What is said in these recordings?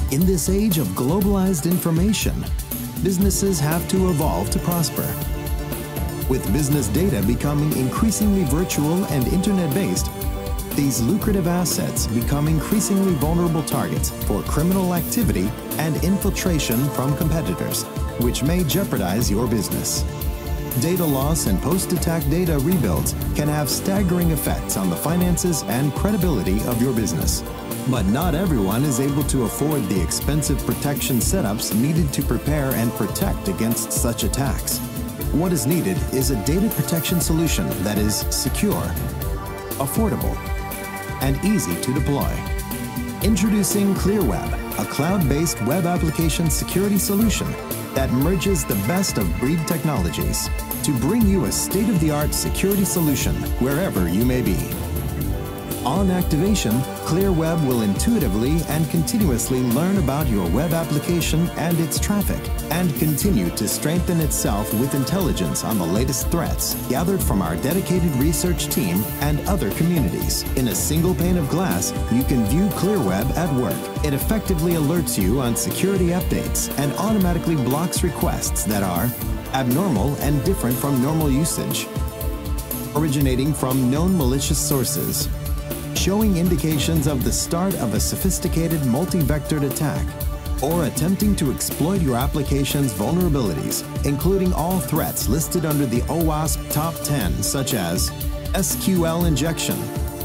In this age of globalized information, businesses have to evolve to prosper. With business data becoming increasingly virtual and internet-based, these lucrative assets become increasingly vulnerable targets for criminal activity and infiltration from competitors, which may jeopardize your business. Data loss and post-attack data rebuilds can have staggering effects on the finances and credibility of your business. But not everyone is able to afford the expensive protection setups needed to prepare and protect against such attacks. What is needed is a data protection solution that is secure, affordable, and easy to deploy. Introducing ClearWeb, a cloud-based web application security solution that merges the best of breed technologies to bring you a state-of-the-art security solution wherever you may be. On activation, ClearWeb will intuitively and continuously learn about your web application and its traffic, and continue to strengthen itself with intelligence on the latest threats gathered from our dedicated research team and other communities. In a single pane of glass, you can view ClearWeb at work. It effectively alerts you on security updates and automatically blocks requests that are abnormal and different from normal usage, originating from known malicious sources, showing indications of the start of a sophisticated multi-vectored attack, or attempting to exploit your application's vulnerabilities, including all threats listed under the OWASP Top 10, such as SQL injection,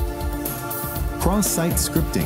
cross-site scripting,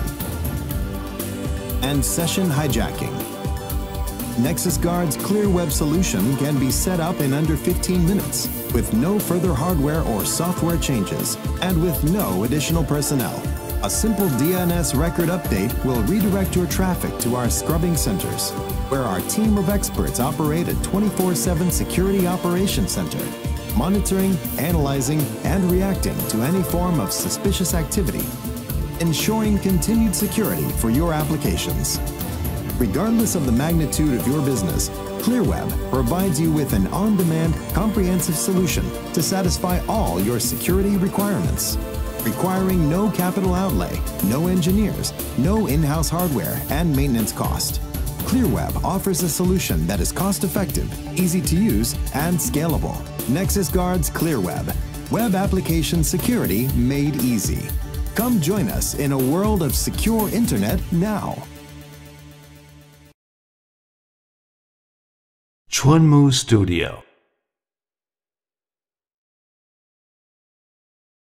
and session hijacking. NexusGuard's ClearWeb solution can be set up in under 15 minutes, with no further hardware or software changes, and with no additional personnel. A simple DNS record update will redirect your traffic to our scrubbing centers, where our team of experts operate a 24/7 security operations center, monitoring, analyzing, and reacting to any form of suspicious activity, ensuring continued security for your applications. Regardless of the magnitude of your business, ClearWeb provides you with an on-demand, comprehensive solution to satisfy all your security requirements, requiring no capital outlay, no engineers, no in-house hardware, and maintenance cost. ClearWeb offers a solution that is cost-effective, easy to use, and scalable. NexusGuard's ClearWeb, web application security made easy. Come join us in a world of secure internet now. Chunmu Studio